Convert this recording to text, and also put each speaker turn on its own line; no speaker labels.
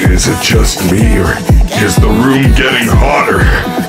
Is it just me, or is the room getting hotter?